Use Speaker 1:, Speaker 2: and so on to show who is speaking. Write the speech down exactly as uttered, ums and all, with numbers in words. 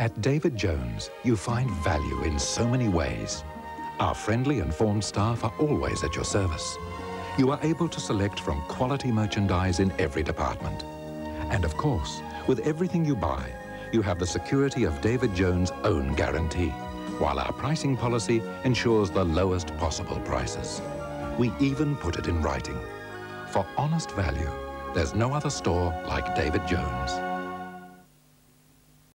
Speaker 1: At David Jones, you find value in so many ways. Our friendly, informed staff are always at your service. You are able to select from quality merchandise in every department. And of course, with everything you buy, you have the security of David Jones' own guarantee, while our pricing policy ensures the lowest possible prices. We even put it in writing. For honest value, there's no other store like David Jones.